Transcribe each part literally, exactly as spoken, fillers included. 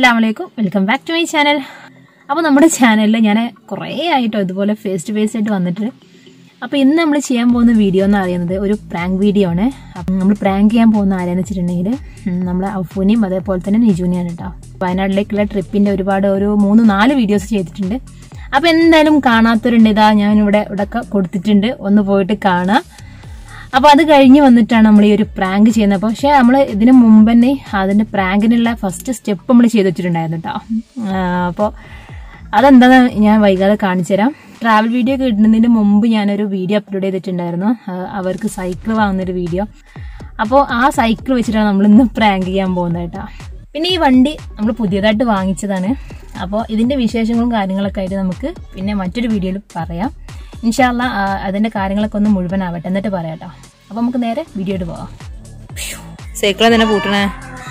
Assalamualaikum. Welcome back to my channel. അപ്പോൾ നമ്മുടെ ചാനലിൽ ഞാൻ കുറേ ആയിട്ടോ ഇതുപോലെ ഫേസ് ടു ഫേസ് ആയിട്ട് വന്നിട്ട്. അപ്പോൾ ഇന്ന് നമ്മൾ ചെയ്യാൻ പോകുന്ന വീഡിയോ എന്ന് പറയുന്നത് ഒരു പ്രാങ്ക് വീഡിയോ ആണ്. അപ്പം നമ്മൾ പ്രാങ്ക് ചെയ്യാൻ പോകുന്ന ആരെന്ന് വെച്ചിട്ടുണ്ടെങ്കിൽ നമ്മളെ അഫൂനിയും അതേപോലെ തന്നെ നിജുനിയാണ് കേട്ടോ. വയനാട്ടിലേക്കുള്ള ട്രിപ്പിൻ്റെ ഒരുപാട് ഒരു മൂന്ന് നാല് വീഡിയോസ് ചെയ്തിട്ടുണ്ട്. അപ്പോൾ എന്തായാലും കാണാത്തവരുണ്ട്, ഇതാ ഞാനിവിടെ ഇവിടെ കൊടുത്തിട്ടുണ്ട്, ഒന്ന് പോയിട്ട് കാണാം. അപ്പോൾ അത് കഴിഞ്ഞ് വന്നിട്ടാണ് നമ്മൾ ഈ ഒരു പ്രാങ്ക് ചെയ്യുന്നത്. പക്ഷേ നമ്മൾ ഇതിന് മുമ്പ് തന്നെ അതിൻ്റെ പ്രാങ്കിനുള്ള ഫസ്റ്റ് സ്റ്റെപ്പ് നമ്മൾ ചെയ്ത് വെച്ചിട്ടുണ്ടായിരുന്നു കേട്ടോ. അപ്പോൾ അതെന്താണെന്ന് ഞാൻ വൈകാതെ കാണിച്ചു തരാം. ട്രാവൽ വീഡിയോ ഒക്കെ ഇടുന്നതിന് മുമ്പ് ഞാനൊരു വീഡിയോ അപ്ലോഡ് ചെയ്തിട്ടുണ്ടായിരുന്നു, അവർക്ക് സൈക്കിൾ വാങ്ങുന്നൊരു വീഡിയോ. അപ്പോൾ ആ സൈക്കിൾ വെച്ചിട്ടാണ് നമ്മൾ ഇന്ന് പ്രാങ്ക് ചെയ്യാൻ പോകുന്നത് കേട്ടോ. പിന്നെ ഈ വണ്ടി നമ്മൾ പുതിയതായിട്ട് വാങ്ങിച്ചതാണ്. അപ്പോൾ ഇതിൻ്റെ വിശേഷങ്ങളും കാര്യങ്ങളൊക്കെ ആയിട്ട് നമുക്ക് പിന്നെ മറ്റൊരു വീഡിയോയിൽ പറയാം. ഇൻഷാ അല്ലാ അതിൻ്റെ കാര്യങ്ങളൊക്കെ ഒന്ന് മുഴുവനാവട്ടെ, എന്നിട്ട് പറയാം കേട്ടോ. അപ്പോൾ നമുക്ക് നേരെ വീഡിയോയിട്ട് പോവാം. സൈക്കിൾ തന്നെ പൂട്ടണേ,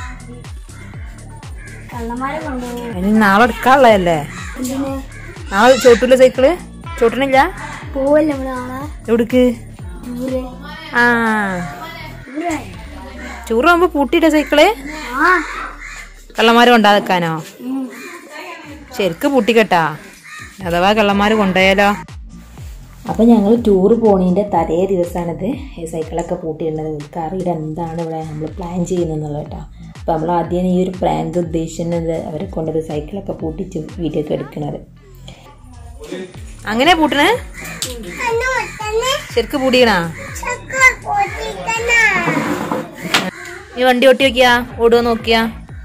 ഇനി നാളെ എടുക്കാനുള്ളതല്ലേ? നാളെ ചോട്ടൂല സൈക്കിള്? ചോട്ടണില്ല? എവിടേക്ക്? ആ ചൂറാകുമ്പോ പൂട്ടിയിട്ട സൈക്കിള് കള്ളന്മാര് കൊണ്ടാതെക്കാനോ? ശരിക്ക് പൂട്ടിക്കെട്ടാ, അഥവാ കള്ളന്മാര് കൊണ്ടുപോയാലോ? അപ്പം ഞങ്ങൾ ടൂറ് പോണതിൻ്റെ തലേ ദിവസമാണിത് സൈക്കിളൊക്കെ പൂട്ടിയിടുന്നത്. നിങ്ങൾക്ക് അറിയില്ല എന്താണ് ഇവിടെ നമ്മൾ പ്ലാൻ ചെയ്യുന്നത് കേട്ടോ. അപ്പോൾ നമ്മൾ ആദ്യം ഈ ഒരു പ്രാങ്ക് ഉദ്ദേശിക്കുന്നത് അവരെ കൊണ്ടത് സൈക്കിളൊക്കെ പൂട്ടിച്ച് വീഡിയോ ഒക്കെ എടുക്കണത്. അങ്ങനെ പൂട്ടണേ? ശരിക്ക് പൂട്ടിക്കണാ? ഈ വണ്ടി ഓട്ടി നോക്കിയാ? ഓടുക നോക്കിയാ?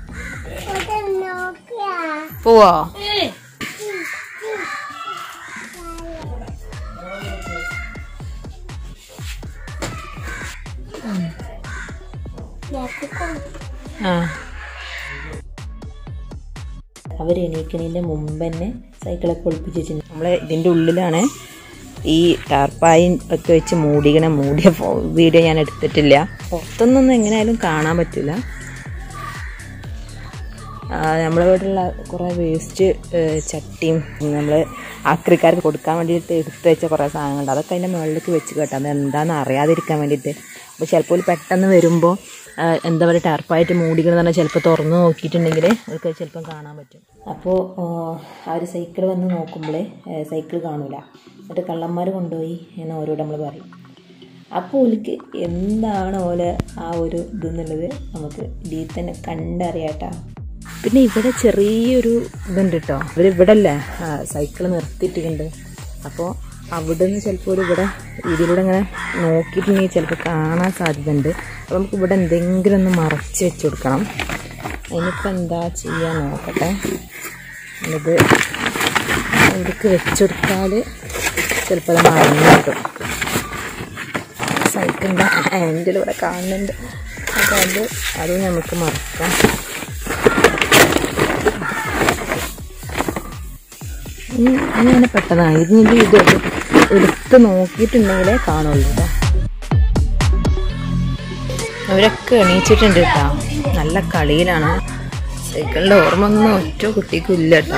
പോവോ? ആ അവർ എണീക്കണതിൻ്റെ മുമ്പ് തന്നെ സൈക്കിളൊക്കെ ഒളിപ്പിച്ച് വെച്ചിട്ടുണ്ട്. നമ്മൾ ഇതിൻ്റെ ഉള്ളിലാണ് ഈ ടാർപ്പായി ഒക്കെ വെച്ച് മൂടിക്കണ മൂടിയ വീഡിയോ ഞാൻ എടുത്തിട്ടില്ല. പുറത്തൊന്നും എങ്ങനെയായാലും കാണാൻ പറ്റില്ല. നമ്മളിവിടെയുള്ള കുറേ വേസ്റ്റ് ചട്ടിയും നമ്മൾ ആക്രിക്കാർക്ക് കൊടുക്കാൻ വേണ്ടിയിട്ട് എടുത്ത് വെച്ച കുറേ സാധനങ്ങളുണ്ട്. അതൊക്കെ അതിൻ്റെ മുകളിലേക്ക് വെച്ച് കേട്ടോ, അത് എന്താണെന്ന് അറിയാതിരിക്കാൻ വേണ്ടിയിട്ട്. അപ്പോൾ ചിലപ്പോൾ പെട്ടെന്ന് വരുമ്പോൾ എന്താ പറയുക ടാർപ്പായിട്ട് മൂടിക്കണമെന്ന് പറഞ്ഞാൽ ചിലപ്പോൾ തുറന്ന് നോക്കിയിട്ടുണ്ടെങ്കിൽ അവർക്ക് ചിലപ്പം കാണാൻ പറ്റും. അപ്പോൾ ആ ഒരു സൈക്കിൾ വന്ന് നോക്കുമ്പോൾ സൈക്കിൾ കാണൂല, എന്നിട്ട് കള്ളന്മാർ കൊണ്ടുപോയി എന്ന് ഓരോട് നമ്മൾ പറയും. അപ്പോൾ ഓലിക്ക് എന്താണ് ഓലെ ആ ഒരു ഇതെന്നുള്ളത് നമുക്ക് ഇതിൽ തന്നെ കണ്ടറിയാട്ടാ. പിന്നെ ഇവിടെ ചെറിയൊരു ഇതുണ്ട് കേട്ടോ, ഇവരിവിടെ അല്ലേ സൈക്കിൾ നിർത്തിയിട്ടുണ്ട്. അപ്പോൾ അവിടെ നിന്ന് ചിലപ്പോൾ ഒരു ഇവിടെ ഇതിലൂടെ ഇങ്ങനെ നോക്കിയിട്ടുണ്ടെങ്കിൽ ചിലപ്പോൾ കാണാൻ സാധ്യതയുണ്ട്. അപ്പോൾ നമുക്ക് ഇവിടെ എന്തെങ്കിലും ഒന്ന് മറച്ച് വെച്ച് കൊടുക്കണം. അതിനിപ്പോൾ എന്താ ചെയ്യാൻ നോക്കട്ടെ. ഇത് ഇവിടേക്ക് വെച്ചെടുത്താൽ ചിലപ്പോൾ അത് മറന്നു കിട്ടും. സൈക്കിളിൻ്റെ ഹാൻഡിൽ ഇവിടെ കാണുന്നുണ്ട്, അപ്പോൾ അത് അതും നമുക്ക് മറക്കാം. അങ്ങനെ പെട്ടതാണ് ഇതിൻ്റെ ഇത് എടുത്ത് നോക്കിയിട്ടുണ്ടെങ്കിലേ കാണുള്ളൂ കേട്ടോ. അവരൊക്കെ എണീച്ചിട്ടുണ്ട് കേട്ടോ, നല്ല കളിയിലാണ്. സൈക്കിളിൻ്റെ ഓർമ്മ ഒന്നും ഒറ്റ കുട്ടിക്കും ഇല്ല കേട്ടോ.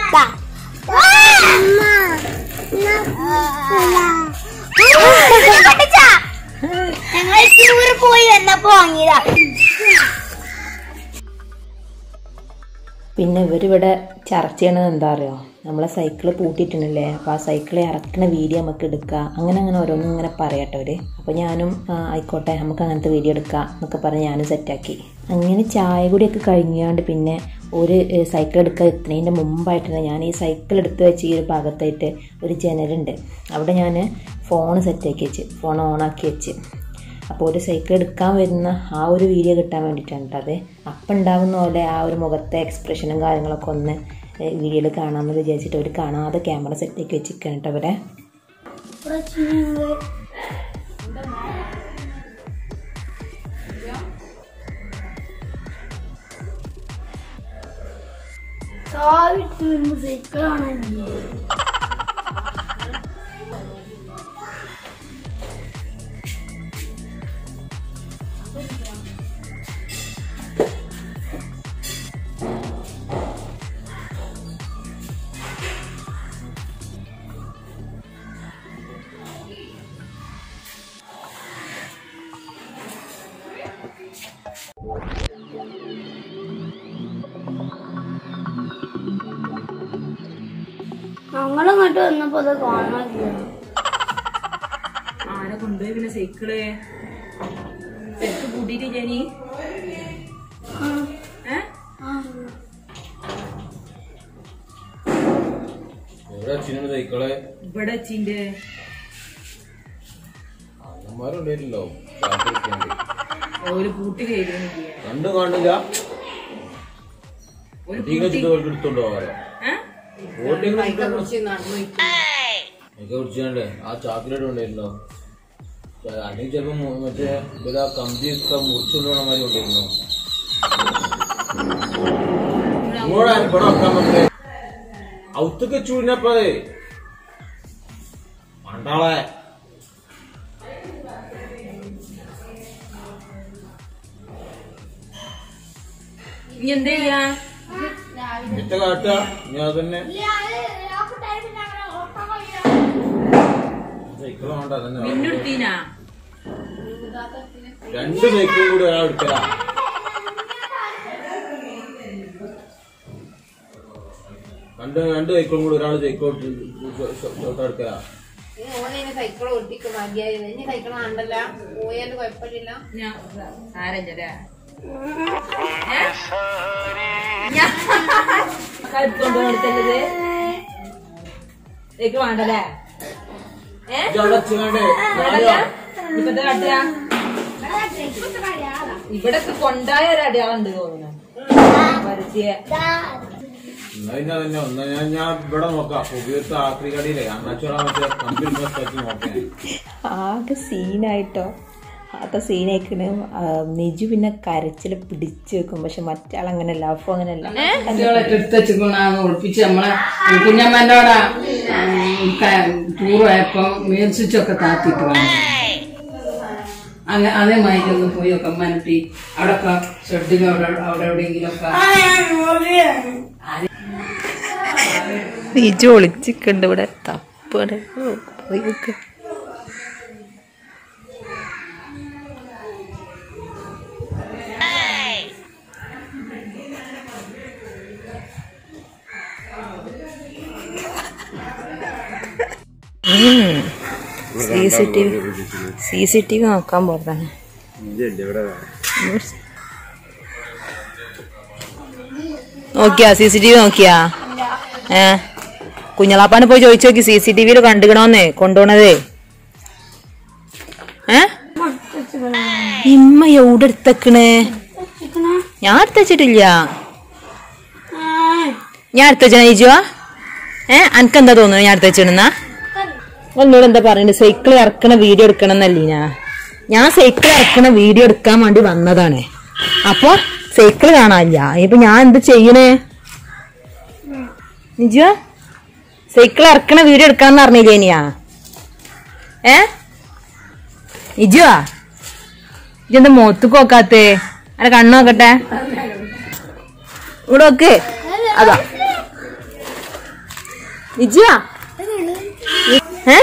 പിന്നെ ഇവരിവിടെ ചർച്ച ചെയ്യണത് എന്താ അറിയോ, നമ്മളെ സൈക്കിള് പൂട്ടിയിട്ടുണ്ടല്ലേ, അപ്പോൾ ആ സൈക്കിള് ഇറക്കുന്ന വീഡിയോ നമുക്ക് എടുക്കുക, അങ്ങനെ അങ്ങനെ ഓരോന്നും ഇങ്ങനെ പറയട്ടെ അവർ. അപ്പോൾ ഞാനും ആയിക്കോട്ടെ നമുക്ക് അങ്ങനത്തെ വീഡിയോ എടുക്കാം എന്നൊക്കെ പറഞ്ഞ് ഞാനും സെറ്റാക്കി. അങ്ങനെ ചായ കൂടിയൊക്കെ കഴിഞ്ഞാണ്ട് പിന്നെ ഒരു സൈക്കിൾ എടുക്കാൻ എത്തുന്നതിൻ്റെ മുമ്പായിട്ടാണ് ഞാൻ ഈ സൈക്കിൾ എടുത്ത് വെച്ച് ഈ ഒരു ഭാഗത്തായിട്ട് ഒരു ജനലുണ്ട്, അവിടെ ഞാൻ ഫോൺ സെറ്റാക്കി വെച്ച് ഫോൺ ഓണാക്കി വെച്ച്. അപ്പോൾ ഒരു സൈക്കിൾ എടുക്കാൻ വരുന്ന ആ ഒരു വീഡിയോ കിട്ടാൻ വേണ്ടിയിട്ടാണ് കേട്ടോ അത്. അപ്പം ഉണ്ടാകുന്ന പോലെ ആ ഒരു മുഖത്തെ എക്സ്പ്രഷനും കാര്യങ്ങളൊക്കെ ഒന്ന് വീഡിയോയിൽ കാണാമെന്ന് വിചാരിച്ചിട്ട് അവർ കാണാതെ ക്യാമറ സെറ്റാക്കി വെച്ചിരിക്കണം കേട്ടോ അവരെ. ഞങ്ങളങ്ങോട്ട് വന്നപ്പോ അത് കാണാനില്ല. ആരെ കൊണ്ടുപോയി പിന്നെ സൈക്കിള് ശരിക്ക് കൂട്ടിട്ട് ജനി സൈക്കിള് ഇവിടെ വെച്ചിന്റെ അമ്മമാരുണ്ടായില്ലോ ഒരു കൂട്ടി കയറി രണ്ടും കാണില്ല. എടുത്തോണ്ടോ കുടിച്ചാണ്ടേ ആ ചാക്കിലോട്ട് ഉണ്ടായിരുന്നോ? അല്ലെങ്കിൽ ചിലപ്പോ മറ്റേ ഇവരാ കമ്പി ഒക്കെ മുറിച്ചുകൊണ്ടുപോണ മാതിരി ഉണ്ടായിരുന്നോ? ഇവിടെ വെക്കാൻ പറ്റേ ഔത്തൊക്കെ ചൂടിനപ്പതേ മണ്ടാളെ എന്താ ചെയ്യാ ഇറ്റ കാട്ട ഞാൻ തന്നെ സൈക്കിൾ വേണ്ട തന്നെ രണ്ട് സൈക്കിളും കൂടി ഒരാൾ എടുക്കല. രണ്ട് രണ്ട് സൈക്കിളും കൂടി ഒരാൾ സൈക്കിൾ എടുക്കല. സൈക്കിൾ ഒട്ടിക്കും മതിയായി. ഇനി സൈക്കിൾ വേണ്ടല്ല, പോയാലും കുഴപ്പമില്ല. കൊണ്ടുപോടുത്തത് സൈക്കിൾ വേണ്ടല്ലേ? ഇപ്പത്തെ കാട്ടുക ഇവിടൊക്കെ കൊണ്ടായ ഒരു അടയാളുണ്ട് തോന്നുന്നു. പരസ്യ എന്നാ തന്നെ ഒന്ന് ഞാൻ ഞാൻ ഇവിടെ നോക്കാം. ഉപയോഗിച്ച ആക്രി കടയിലെ അണ്ണാച്ചോള മറ്റേ കമ്പനി നോക്കാൻ ആകെ സീനായിട്ടോ. ആകെ സീനായിക്കണ്. നിജു പിന്നെ കരച്ചില് പിടിച്ചു വെക്കും. പക്ഷെ മറ്റാളങ്ങനല്ല, അപ്പൊ അങ്ങനല്ല. ഒളിപ്പിച്ച് നമ്മളെ കുഞ്ഞമ്മന്റെ അവിടെ ടൂർ പോയപ്പോ മേൽസ്വിച്ചൊക്കെ താത്തിട്ട് അങ്ങനെ അതേമാതിരി ഒന്ന് പോയി ഒക്കെ മനറ്റി അവിടെയൊക്കെ ഷെഡിലും അവിടെ അവിടെ എവിടെയെങ്കിലും ഒക്കെ നിജു ഒളിച്ചിക്കണ്ട് ഇവിടെ. തപ്പാണ് പോയി C C T V C C T V നോക്കാൻ പോയതാണ്. നോക്കിയാ സി സി ടി വി നോക്കിയാ? ഏ കുഞ്ഞളാപ്പാനെ പോയി ചോദിച്ചു നോക്കി സി സി ടി വിയിൽ കണ്ടുകണോന്നേ കൊണ്ടുപോണതേ. ഏ ഇമ്മ എവിടെ എടുത്തക്കണേ? ഞാൻ എടുത്തുവച്ചിട്ടില്ല. ഞാൻ എടുത്തുവച്ചാ ചോദിച്ചുവാ? ഏ അനക്കെന്താ തോന്നുന്നു ഞാൻ എടുത്തുവച്ചിടുന്ന? എന്നോട് എന്താ പറയുന്നത്? സൈക്കിൾ ഇറക്കണ വീഡിയോ എടുക്കണം എന്നല്ലീനാ. ഞാൻ സൈക്കിൾ ഇറക്കണ വീഡിയോ എടുക്കാൻ വേണ്ടി വന്നതാണ്. അപ്പൊ സൈക്കിൾ കാണാനില്ല. ഇപ്പൊ ഞാൻ എന്ത് ചെയ്യണേ? നിജോ സൈക്കിൾ ഇറക്കണ വീഡിയോ എടുക്കാന്ന് പറഞ്ഞില്ലേ ഇനിയാ? ഏ നിജോ ഇജെന്താ മുഖത്തേക്ക് നോക്കാത്തേ? അല്ല കണ്ണു നോക്കട്ടെ. ഇവിടെ നോക്ക്. അതാ നിജോ. ഏ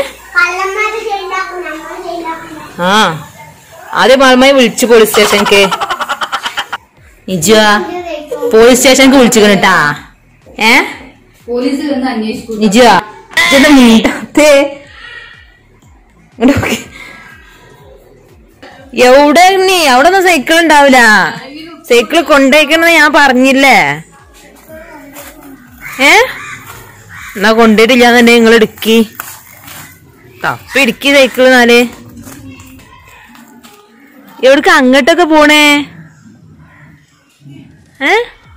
ആ ആദ്യം പാൽമായി വിളിച്ചു പോലീസ് സ്റ്റേഷനിക്ക്. നിജോ പോലീസ് സ്റ്റേഷനിക്ക് വിളിച്ചിട്ടാ. ഏ നിജോ ഇജെന്താ മിണ്ടാത്തേ? എവിടെ നീ? അവിടെ ഒന്നും സൈക്കിൾ ഉണ്ടാവില്ല. സൈക്കിൾ കൊണ്ടുപോയിക്കണെന്ന് ഞാൻ പറഞ്ഞില്ലേ? ഏ എന്നാ കൊണ്ടുപോയിട്ടില്ലാന്നെ നിങ്ങൾ ഇടുക്കി തപ്പ ഇടുക്കി സൈക്കിള്. നാല് എവിടക്ക് അങ്ങോട്ടൊക്കെ പോണേ? ഏ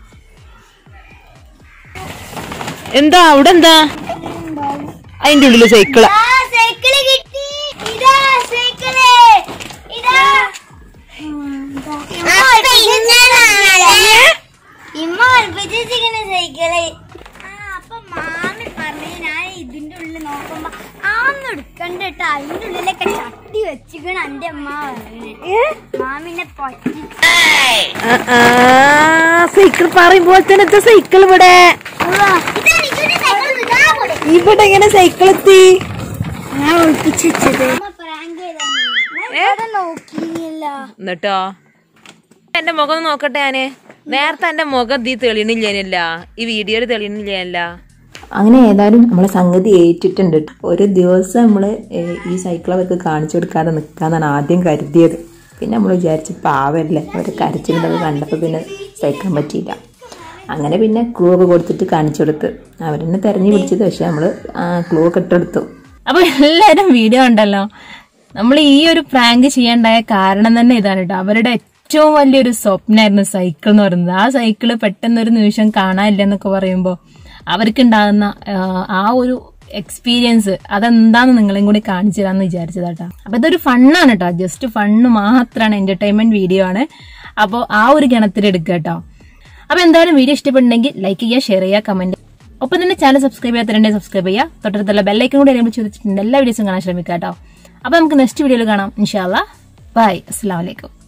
എന്താ അവിടെ എന്താ? അതിന്റെ ഉള്ളില് സൈക്കിള്. സൈക്കിള് അപ്പൊ മാമി പറഞ്ഞു ഞാൻ ഇതിന്റെ ഉള്ളിൽ നോക്കുമ്പോ ആന്ന് എടുക്കണ്ടേട്ടാ. അതിന്റെ ഉള്ളിലൊക്കെ ചട്ടി വെച്ചിക്കണ എന്റെ അമ്മ പറഞ്ഞു. മാമിനെ പറ്റി സൈക്കിൾ പറയുമ്പോൾ തന്നെ സൈക്കിൾ ഇവിടെ ഇവിടെ എങ്ങനെ സൈക്കിൾ എത്തി? ഞാൻ ഒളിപ്പിച്ചു വെച്ചത് നോക്കിയില്ല. എന്നിട്ടോ എന്റെ മുഖം നോക്കട്ടെ. ഞാന് നേരത്തെ എന്റെ മുഖം തീ തെളിയണില്ല. ഈ വീഡിയോയില് തെളിയണില്ല. അങ്ങനെ ഏതായാലും നമ്മളെ സംഗതി ഏറ്റിട്ടുണ്ട്. ഒരു ദിവസം നമ്മൾ ഈ സൈക്കിൾ അവർക്ക് കാണിച്ചു കൊടുക്കാതെ നിൽക്കാന്നാണ് ആദ്യം കരുതിയത്. പിന്നെ നമ്മൾ വിചാരിച്ച് പാവല്ലേ, അവർ കരച്ചിലുണ്ടത് കണ്ടപ്പോൾ പിന്നെ സഹിക്കാൻ പറ്റിയില്ല. അങ്ങനെ പിന്നെ ക്ലൂ ഒക്കെ കൊടുത്തിട്ട് കാണിച്ചു കൊടുത്ത് അവരെന്നെ തെരഞ്ഞു പിടിച്ചത്. പക്ഷെ നമ്മൾ ക്ലൂ ഒക്കെ ഇട്ടെടുത്തു. അപ്പോൾ എല്ലാവരും വീഡിയോ ഉണ്ടല്ലോ, നമ്മൾ ഈ ഒരു പ്രാങ്ക് ചെയ്യാണ്ടായ കാരണം തന്നെ ഇതാണ് കേട്ടോ. അവരുടെ ഏറ്റവും വലിയൊരു സ്വപ്നമായിരുന്നു സൈക്കിൾ എന്ന് പറയുന്നത്. ആ സൈക്കിള് പെട്ടെന്നൊരു നിമിഷം കാണാനില്ല എന്നൊക്കെ പറയുമ്പോൾ അവർക്കുണ്ടാകുന്ന ആ ഒരു എക്സ്പീരിയൻസ് അതെന്താന്ന് നിങ്ങളെയും കൂടി കാണിച്ചു തരാമെന്ന് വിചാരിച്ചതാട്ടോ. അപ്പൊ ഇതൊരു ഫണ്ണാണ് കേട്ടോ, ജസ്റ്റ് ഫണ്ണ് മാത്രമാണ്, എന്റർടൈൻമെന്റ് വീഡിയോ ആണ്. അപ്പോൾ ആ ഒരു ഗണത്തിൽ എടുക്കുക കേട്ടോ. അപ്പൊ എന്തായാലും വീഡിയോ ഇഷ്ടപ്പെടുന്നെങ്കിൽ ലൈക്ക് ചെയ്യുക, ഷെയർ ചെയ്യുക, കമന്റ്. ഒപ്പം തന്നെ ചാനൽ സബ്സ്ക്രൈബ് ചെയ്യാത്തവരുണ്ടെങ്കിൽ സബ്സ്ക്രൈബ് ചെയ്യുക. തൊട്ടടുത്തുള്ള ബെല്ലൈക്കൻ കൂടി എനേബിൾ ചെയ്തിട്ടുണ്ട് എല്ലാ വീഡിയോസും കാണാൻ ശ്രമിക്കുക കേട്ടോ. അപ്പൊ നമുക്ക് നെക്സ്റ്റ് വീഡിയോയിൽ കാണാം ഇൻഷാ അല്ലാഹ്. ബൈ, അസ്സലാമു അലൈക്കും.